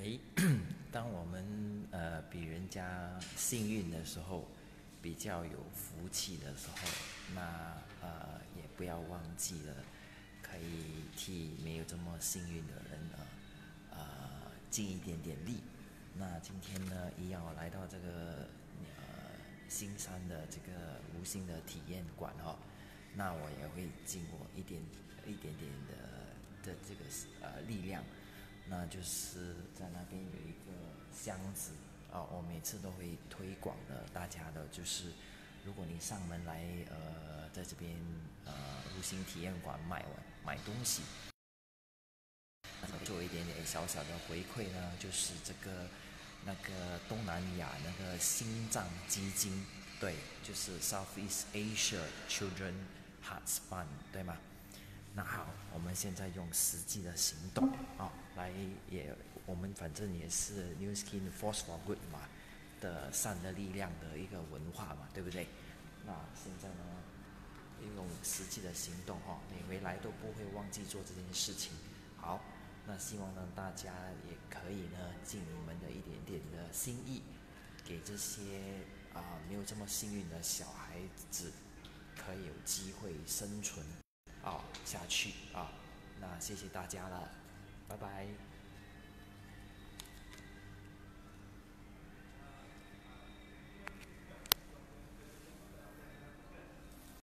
诶，当我们比人家幸运的时候，比较有福气的时候，那也不要忘记了，可以替没有这么幸运的人尽一点点力。那今天呢，一样我来到这个新山的这个无形的体验馆哦，那我也会尽我一点点的这个力量。那就是在那边有一个箱子我每次都会推广的，大家的就是如果你上门来在这边无形体验馆买东西，做一点点小小的回馈呢，就是那个东南亚那个心脏基金，对，就是 Southeast Asia Children Hearts Fund， 对吗？那好，我们现在用实际的行动来我们反正也是 New Skin Force for Good 嘛的善的力量的一个文化嘛，对不对？那现在呢，用实际的行动你回来都不会忘记做这件事情。好，那希望呢大家也可以呢尽你们的一点点的心意，给这些没有这么幸运的小孩子，可以有机会生存下去那谢谢大家了，拜拜。